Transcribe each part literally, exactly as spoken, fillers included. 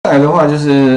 再来的话就是，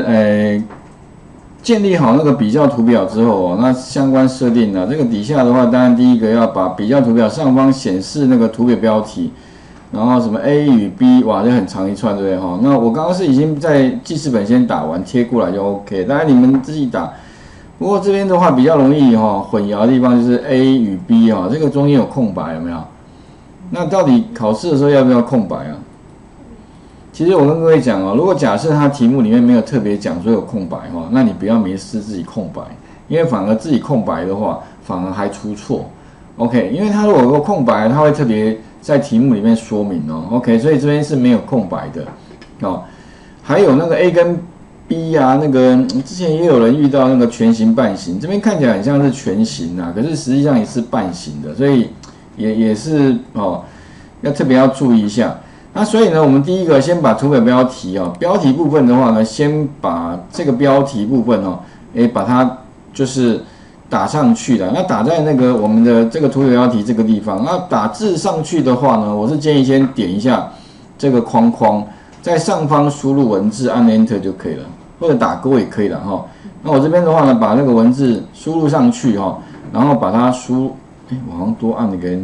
呃，建立好那个比较图表之后哦，那相关设定呢，这个底下的话，当然第一个要把比较图表上方显示那个图表标题，然后什么 A 与 B， 哇，这很长一串，对不对哈？那我刚刚是已经在记事本先打完，贴过来就 OK， 当然你们自己打。不过这边的话比较容易哈混淆的地方就是 A 与 B 哈，这个中间有空白有没有？那到底考试的时候要不要空白啊？其实我跟各位讲哦，如果假设它题目里面没有特别讲说有空白哈，那你不要迷失自己空白，因为反而自己空白的话，反而还出错。OK， 因为它如果有空白，它会特别在题目里面说明哦。OK， 所以这边是没有空白的哦。还有那个 A 跟 B 啊，那个之前也有人遇到那个全形半形，这边看起来很像是全形啊，可是实际上也是半形的，所以也也是哦，要特别要注意一下。那所以呢，我们第一个先把图表标题哦，标题部分的话呢，先把这个标题部分哦，诶，把它就是打上去了。那打在那个我们的这个图表标题这个地方。那打字上去的话呢，我是建议先点一下这个框框，在上方输入文字，按 Enter 就可以了，或者打勾也可以了哈。那我这边的话呢，把那个文字输入上去哈，然后把它输，诶，我好像多按了个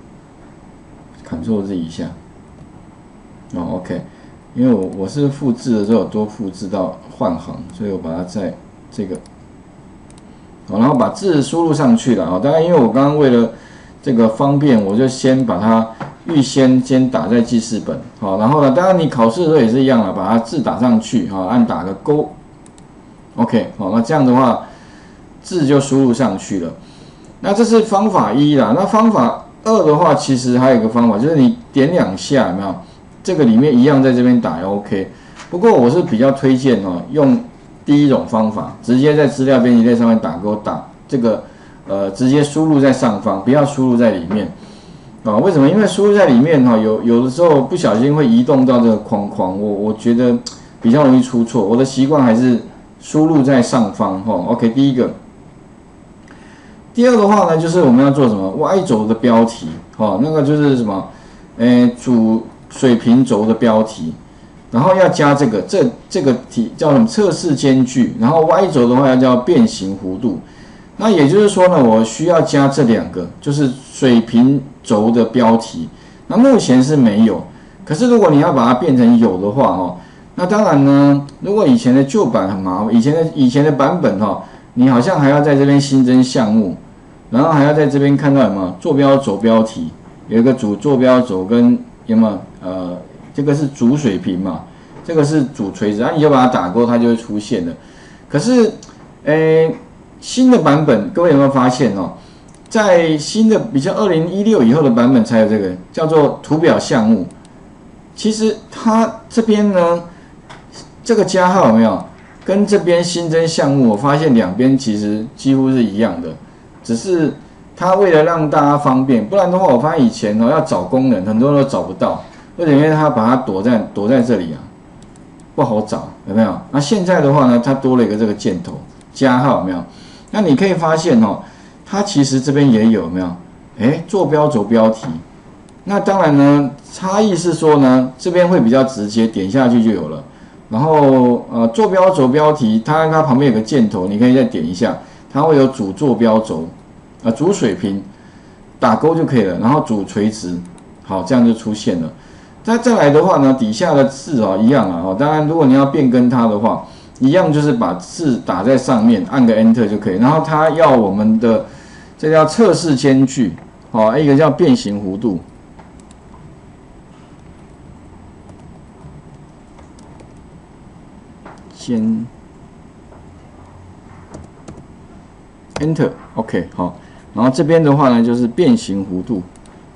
Enter，Ctrl Z 一下。哦 ，OK， 因为我我是复制的时候多复制到换行，所以我把它在这个，好，然后把字输入上去了啊。当然，因为我刚刚为了这个方便，我就先把它预先先打在记事本，好，然后呢，当然你考试的时候也是一样的，把它字打上去，好，按打个勾 ，OK， 好，那这样的话字就输入上去了。那这是方法一啦，那方法二的话，其实还有一个方法，就是你点两下，有没有？这个里面一样在这边打也 OK， 不过我是比较推荐哦，用第一种方法，直接在资料编辑列上面打勾打这个呃，直接输入在上方，不要输入在里面啊。为什么？因为输入在里面哈，有有的时候不小心会移动到这个框框，我我觉得比较容易出错。我的习惯还是输入在上方哈。OK， 第一个，第二的话呢，就是我们要做什么 Y 轴的标题哈，那个就是什么，诶，主水平轴的标题，然后要加这个这这个题叫什么测试间距，然后 Y 轴的话要叫变形弧度。那也就是说呢，我需要加这两个，就是水平轴的标题。那目前是没有，可是如果你要把它变成有的话哦，那当然呢，如果以前的旧版很麻烦，以前的以前的版本哈，你好像还要在这边新增项目，然后还要在这边看到有没有坐标轴标题，有一个主坐标轴跟有没有呃，这个是主水平嘛，这个是主垂直，然后你就把它打勾，它就会出现了。可是，诶，新的版本，各位有没有发现哦？在新的比较二零一六以后的版本才有这个叫做图表项目。其实它这边呢，这个加号有没有跟这边新增项目？我发现两边其实几乎是一样的，只是它为了让大家方便，不然的话，我发现以前哦要找功能，很多人都找不到，为什么？因为它把它躲在躲在这里啊，不好找，有没有？那现在的话呢，它多了一个这个箭头加号，有没有？那你可以发现哦，它其实这边也有，有没有？哎，坐标轴标题。那当然呢，差异是说呢，这边会比较直接，点下去就有了。然后呃，坐标轴标题，它它旁边有个箭头，你可以再点一下，它会有主坐标轴。啊，主水平打勾就可以了，然后主垂直，好，这样就出现了。那再来的话呢，底下的字啊一样啊，哦，当然如果你要变更它的话，一样就是把字打在上面，按个 Enter 就可以。然后它要我们的这叫测试间距，好，一个叫变形弧度，先 Enter， OK， 好。然后这边的话呢，就是变形弧度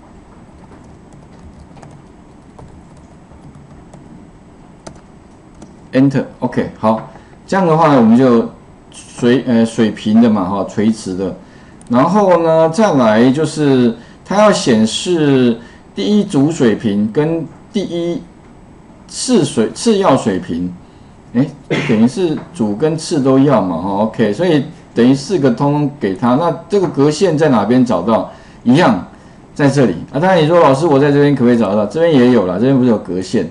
，Enter， OK， 好，这样的话呢，我们就水呃水平的嘛，哈，垂直的。然后呢，再来就是它要显示第一主水平跟第一次水次要水平，哎，等于是主跟次都要嘛，哈 ，OK， 所以。等于四个通通给他，那这个格线在哪边找到？一样在这里啊。当然你说老师我在这边可不可以找到？这边也有了，这边不是有格线，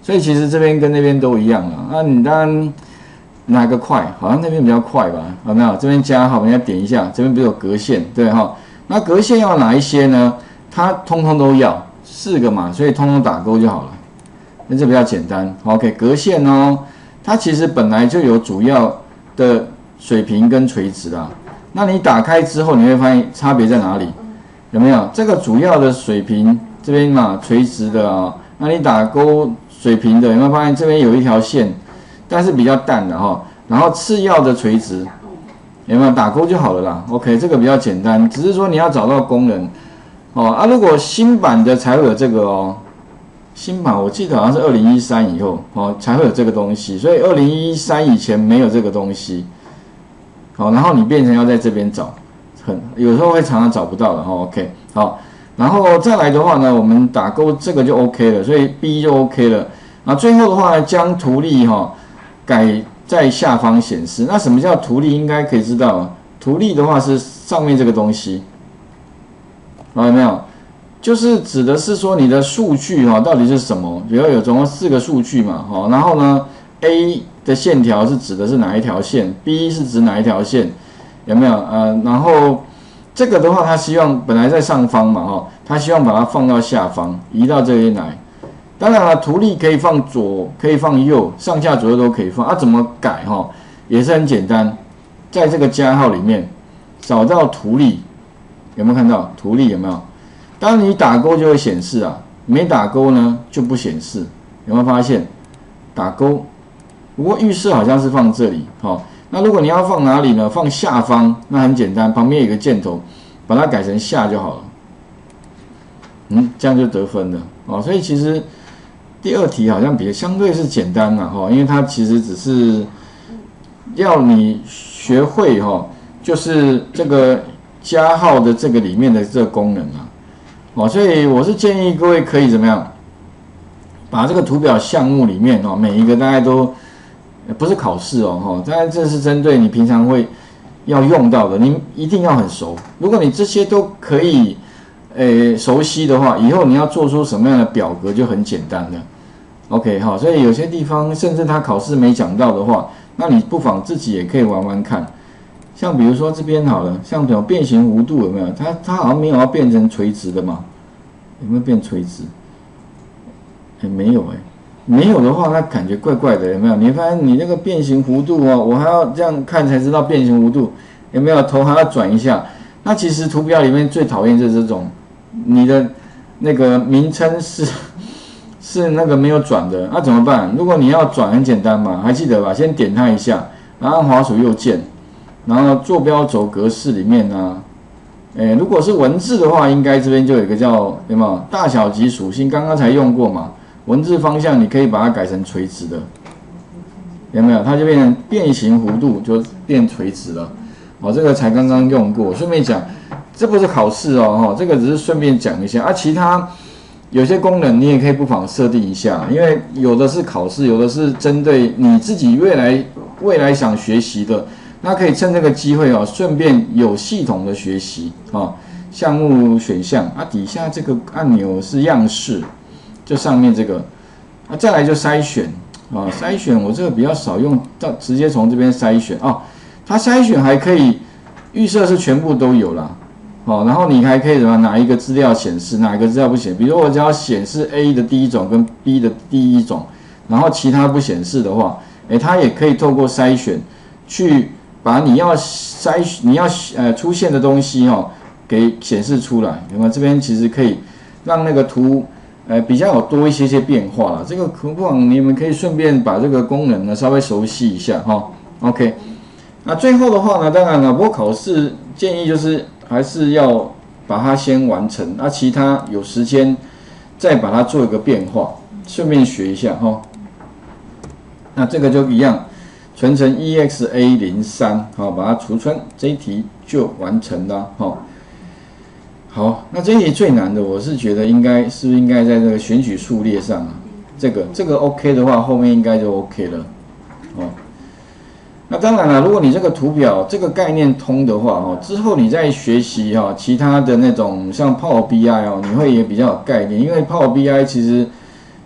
所以其实这边跟那边都一样啊。那你当然哪个快？好像那边比较快吧？有没有？这边加号，我们要点一下，这边不是有格线，对哈？那格线要哪一些呢？它通通都要四个嘛，所以通通打勾就好了。那这比较简单。OK， 格线哦，它其实本来就有主要的水平跟垂直啦。那你打开之后，你会发现差别在哪里？有没有？这个主要的水平这边嘛，垂直的啊，那你打勾水平的，有没有发现这边有一条线，但是比较淡的哈。然后次要的垂直，有没有打勾就好了啦 ？OK， 这个比较简单，只是说你要找到功能哦啊。如果新版的才会有这个哦，新版我记得好像是二零一三以后哦才会有这个东西，所以二零一三以前没有这个东西。好，然后你变成要在这边找，很有时候会常常找不到的哈。OK， 好，然后再来的话呢，我们打勾这个就 OK 了，所以 B 就 OK 了。那最后的话呢，将图例哈改在下方显示。那什么叫图例？应该可以知道，图例的话是上面这个东西，有没有？就是指的是说你的数据哈到底是什么？比如有总共四个数据嘛，哈，然后呢 A 的线条是指的是哪一条线 ？B 是指哪一条线？有没有？呃，然后这个的话，他希望本来在上方嘛，哈，他希望把它放到下方，移到这边来。当然了，图例可以放左，可以放右，上下左右都可以放。啊，怎么改哈？也是很简单，在这个加号里面找到图例，有没有看到图例？有没有？当你打勾就会显示啊，没打勾呢就不显示。有没有发现？打勾。不过预设好像是放这里，好、哦，那如果你要放哪里呢？放下方，那很简单，旁边有个箭头，把它改成下就好了。嗯，这样就得分了哦。所以其实第二题好像比相对是简单了哈、哦，因为它其实只是要你学会哈、哦，就是这个加号的这个里面的这个功能啊，哦，所以我是建议各位可以怎么样，把这个图表项目里面哦，每一个大概都。不是考试哦，哈，当然这是针对你平常会要用到的，你一定要很熟。如果你这些都可以，诶熟悉的话，以后你要做出什么样的表格就很简单了。OK， 好，所以有些地方甚至他考试没讲到的话，那你不妨自己也可以玩玩看。像比如说这边好了，像这种变形弧度有没有？它它好像没有要变成垂直的嘛？有没有变垂直？也没有哎、欸。没有的话，那感觉怪怪的，有没有？你发现你那个变形弧度哦，我还要这样看才知道变形弧度有没有，头还要转一下。那其实图表里面最讨厌就是这种，你的那个名称是是那个没有转的，那怎么办？如果你要转，很简单嘛，还记得吧？先点它一下，然后按滑鼠右键，然后坐标轴格式里面呢、啊，诶，如果是文字的话，应该这边就有一个叫有没有大小及属性，刚刚才用过嘛。文字方向你可以把它改成垂直的，有没有？它就变成变形弧度，就变垂直了。哦，这个才刚刚用过。顺便讲，这不是考试哦，哈，这个只是顺便讲一下啊。其他有些功能你也可以不妨设定一下，因为有的是考试，有的是针对你自己未来未来想学习的，那可以趁这个机会哦，顺便有系统的学习啊。项目选项啊，底下这个按钮是样式。就上面这个，啊，再来就筛选啊，筛选我这个比较少用，到直接从这边筛选哦。它筛选还可以预设是全部都有啦，哦，然后你还可以什么哪一个资料显示，哪一个资料不显示。比如我只要显示 A 的第一种跟 B 的第一种，然后其他不显示的话，诶，它也可以透过筛选去把你要筛你要呃出现的东西哦给显示出来。有没有？这边其实可以让那个图。呃，比较有多一些些变化啦，这个不妨你们可以顺便把这个功能呢稍微熟悉一下哈。OK， 那最后的话呢，当然了，不过考试建议就是还是要把它先完成，那其他有时间再把它做一个变化，顺便学一下哈。那这个就一样，存成 E X A 零三，好，把它储存，这一题就完成了哈。好，那这一题最难的，我是觉得应该是不是应该在这个选取数列上啊？这个这个 OK 的话，后面应该就 OK 了。哦，那当然了，如果你这个图表这个概念通的话，哦，之后你在学习哈、哦、其他的那种像 Power B I 哦，你会也比较有概念，因为 Power B I 其实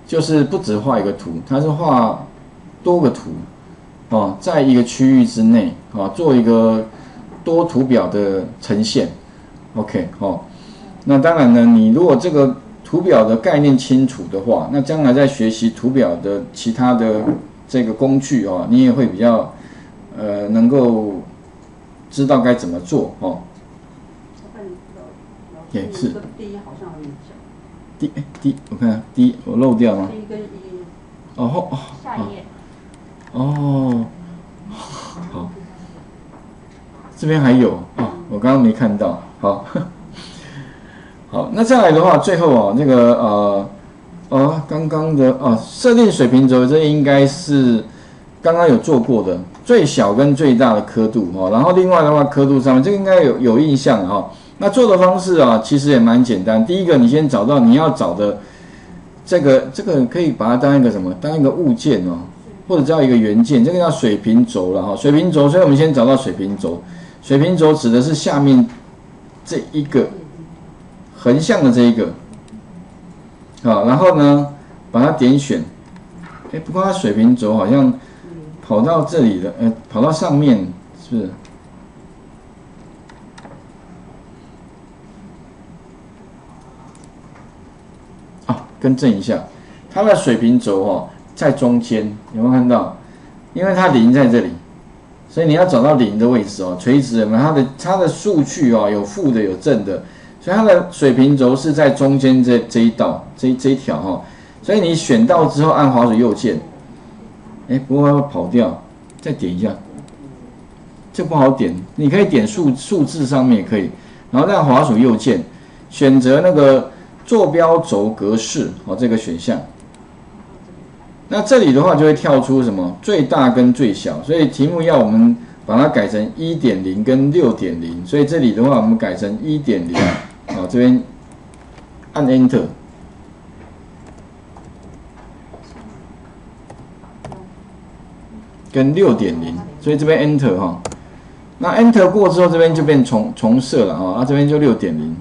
就是不只画一个图，它是画多个图哦，在一个区域之内啊，做一个多图表的呈现。OK 哦，那当然呢，你如果这个图表的概念清楚的话，那将来在学习图表的其他的这个工具哦，你也会比较呃能够知道该怎么做哦。也是。D 好像有点小。D D 我看看 D 我漏掉吗 ？D 跟 E。哦哦。下一页。哦。好。这边还有哦，我刚刚没看到。好。好，那再来的话，最后哦，那个呃，哦，刚刚的哦，设定水平轴，这应该是刚刚有做过的最小跟最大的刻度哦。然后另外的话，刻度上面这个应该有有印象哦。那做的方式啊，其实也蛮简单。第一个，你先找到你要找的这个，这个可以把它当一个什么？当一个物件哦，或者叫一个元件，这个叫水平轴了哈。水平轴，所以我们先找到水平轴。水平轴指的是下面这一个。横向的这一个，好，然后呢，把它点选，哎，不过它水平轴好像跑到这里了，呃，跑到上面，是不是？啊，更正一下，它的水平轴哦在中间，有没有看到？因为它零在这里，所以你要找到零的位置哦，垂直有没有？它的它的数据哦，有负的有正的。所以它的水平轴是在中间这这一道这这一条哈，所以你选到之后按滑鼠右键，哎，不过要跑掉，再点一下，这不好点，你可以点数数字上面也可以，然后再滑鼠右键，选择那个坐标轴格式哦这个选项，那这里的话就会跳出什么最大跟最小，所以题目要我们把它改成 一点零 跟 六点零， 所以这里的话我们改成 一点零。好，这边按 Enter， 跟 六点零， 所以这边 Enter 哈，那 Enter 过之后这边就变重重设了哈，那这边就 六点零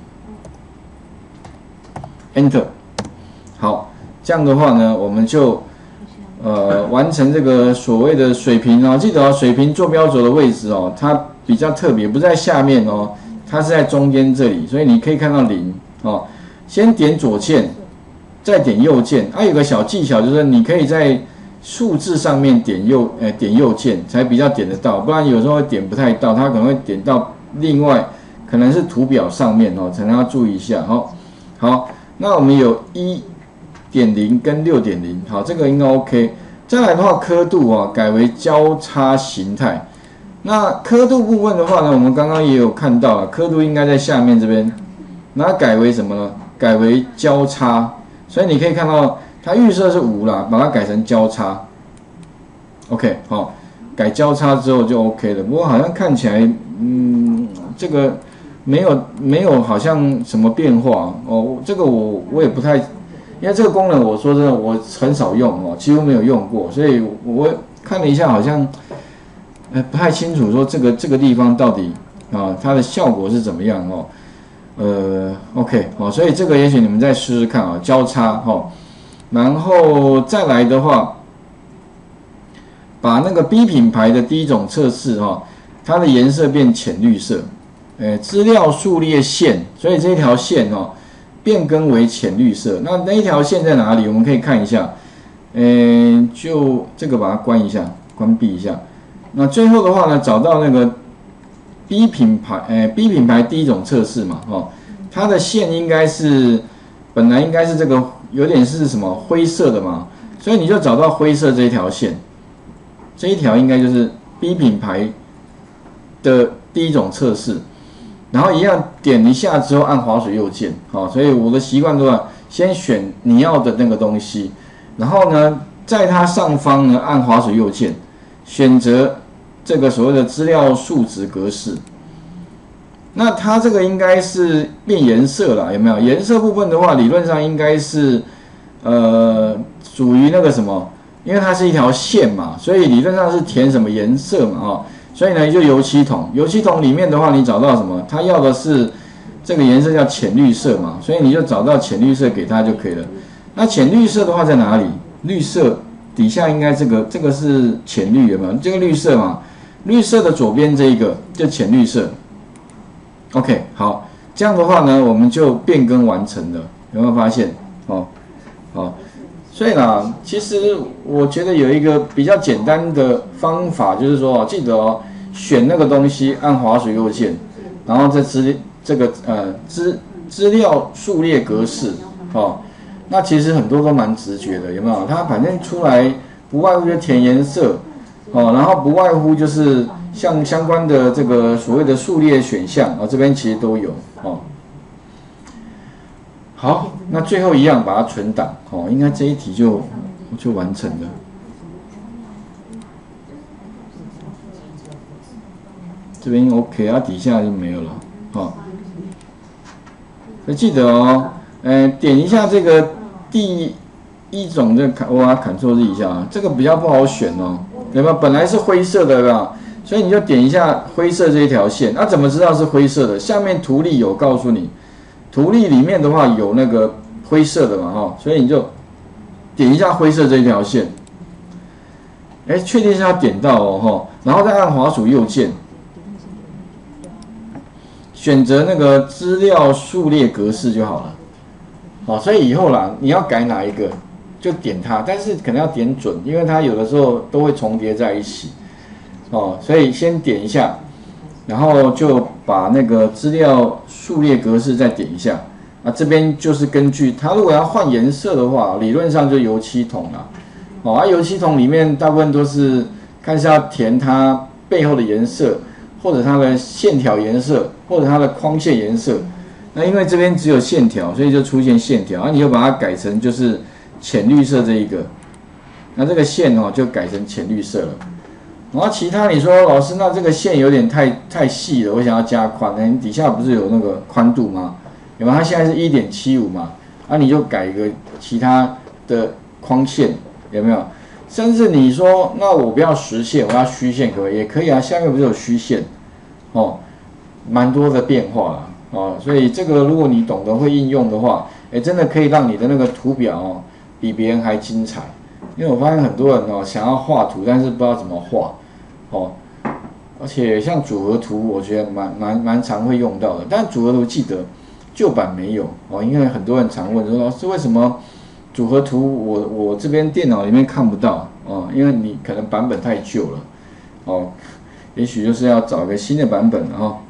Enter， 好，这样的话呢，我们就呃完成这个所谓的水平哦，记得哦，水平坐标轴的位置哦，它比较特别，不在下面哦。它是在中间这里，所以你可以看到零哦。先点左键，再点右键。啊，有个小技巧就是你可以在数字上面点右，呃，点右键才比较点得到，不然有时候会点不太到，它可能会点到另外可能是图表上面哦，可能要注意一下哦。好，那我们有 一点零 跟 六点零， 好，这个应该 OK。再来的话，刻度啊改为交叉形态。那刻度部分的话呢，我们刚刚也有看到了，刻度应该在下面这边，那改为什么呢？改为交叉，所以你可以看到它预设是五啦，把它改成交叉。OK， 好，改交叉之后就 OK 了。不过好像看起来，嗯，这个没有没有好像什么变化哦。这个我我也不太，因为这个功能我说真的我很少用哦，几乎没有用过，所以我看了一下好像。呃，不太清楚说这个这个地方到底啊它的效果是怎么样哦，呃 ，OK 哦，所以这个也许你们再试试看啊，交叉哦，然后再来的话，把那个 B 品牌的第一种测试哈，它的颜色变浅绿色，呃，资料数列线，所以这一条线哦变更为浅绿色，那那一条线在哪里？我们可以看一下，呃，就这个把它关一下，关闭一下。那最后的话呢，找到那个 B 品牌，诶 ，B 品牌第一种测试嘛，哦，它的线应该是本来应该是这个有点是什么灰色的嘛，所以你就找到灰色这一条线，这一条应该就是 B 品牌的第一种测试，然后一样点一下之后按滑鼠右键，好，所以我的习惯的话，先选你要的那个东西，然后呢，在它上方呢按滑鼠右键，选择这个所谓的资料数值格式。那它这个应该是变颜色了，有没有？颜色部分的话，理论上应该是呃属于那个什么，因为它是一条线嘛，所以理论上是填什么颜色嘛，哦，所以呢就油漆桶，油漆桶里面的话，你找到什么？它要的是这个颜色叫浅绿色嘛，所以你就找到浅绿色给它就可以了。 那浅绿色的话在哪里？绿色底下应该这个这个是浅绿有没有？这个绿色嘛，绿色的左边这一个就浅绿色。OK， 好，这样的话呢，我们就变更完成了，有没有发现？哦，哦，所以啦，其实我觉得有一个比较简单的方法，就是说，记得哦，选那个东西，按滑鼠右键，然后再资这个呃资资料数列格式，哦。那其实很多都蛮直觉的，有没有？它反正出来不外乎就填颜色，哦，然后不外乎就是像相关的这个所谓的数列选项啊、哦，这边其实都有哦。好，那最后一样把它存档哦，应该这一题就就完成了。这边 OK， 啊，底下就没有了哦。所以记得哦。呃，点一下这个第一种这个，我把它 Ctrl 一下啊，这个比较不好选哦，对吧？本来是灰色的吧，所以你就点一下灰色这一条线。那、啊、怎么知道是灰色的？下面图例有告诉你，图例里面的话有那个灰色的嘛，哈、哦，所以你就点一下灰色这一条线。哎，确定是要点到哦，哈，然后再按滑鼠右键，选择那个资料数列格式就好了。好，所以以后啦，你要改哪一个就点它，但是可能要点准，因为它有的时候都会重叠在一起。哦，所以先点一下，然后就把那个资料数列格式再点一下。啊，这边就是根据它如果要换颜色的话，理论上就油漆桶啦。哦，啊，油漆桶里面大部分都是看是要填它背后的颜色，或者它的线条颜色，或者它的框线颜色。那因为这边只有线条，所以就出现线条，啊，你就把它改成就是浅绿色这一个，那这个线哦就改成浅绿色了。然后其他你说老师，那这个线有点太太细了，我想要加宽，那你底下不是有那个宽度吗？有没有？它现在是 一点七五 嘛，啊，你就改一个其他的框线，有没有？甚至你说那我不要实线，我要虚线，可不可以？也可以啊，下面不是有虚线，哦，蛮多的变化啦。哦，所以这个如果你懂得会应用的话，哎，真的可以让你的那个图表哦比别人还精彩。因为我发现很多人哦想要画图，但是不知道怎么画，哦，而且像组合图，我觉得蛮蛮蛮常会用到的。但组合图记得旧版没有哦，因为很多人常问说老师为什么组合图我我这边电脑里面看不到哦，因为你可能版本太旧了哦，也许就是要找一个新的版本哦。